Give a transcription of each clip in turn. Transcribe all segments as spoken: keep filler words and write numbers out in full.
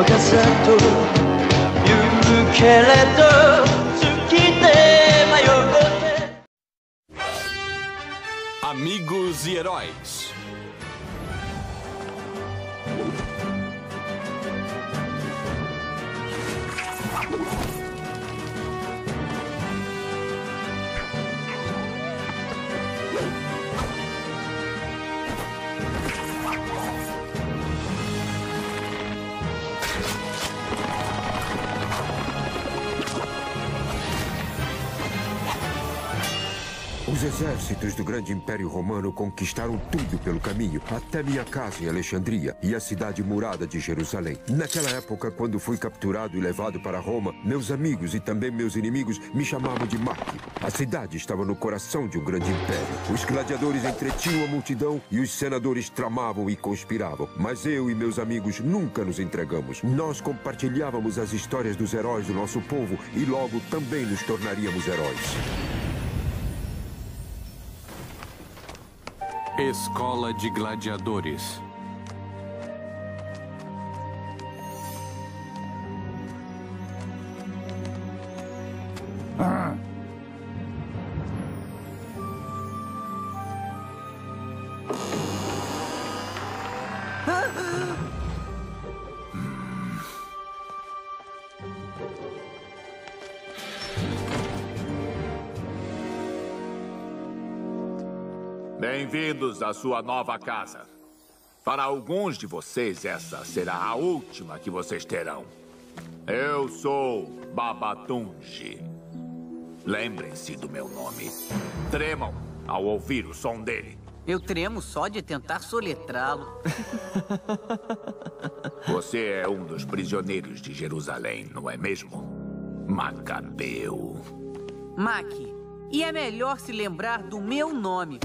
かさと言うけれど好きで迷って Amigos e Heróis. Os exércitos do grande Império Romano conquistaram tudo pelo caminho, até minha casa em Alexandria e a cidade murada de Jerusalém. Naquela época, quando fui capturado e levado para Roma, meus amigos e também meus inimigos me chamavam de Mac. A cidade estava no coração de um grande império. Os gladiadores entretinham a multidão e os senadores tramavam e conspiravam. Mas eu e meus amigos nunca nos entregamos. Nós compartilhávamos as histórias dos heróis do nosso povo e logo também nos tornaríamos heróis. Escola de Gladiadores. Ah. Bem-vindos à sua nova casa. Para alguns de vocês, essa será a última que vocês terão. Eu sou Babatungi. Lembrem-se do meu nome. Tremam ao ouvir o som dele. Eu tremo só de tentar soletrá-lo. Você é um dos prisioneiros de Jerusalém, não é mesmo? Macabeu. Mac, e é melhor se lembrar do meu nome.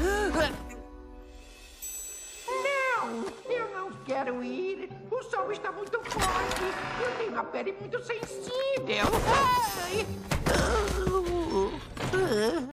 Não, eu não quero ir. O sol está muito forte. Eu tenho a pele muito sensível. Ai.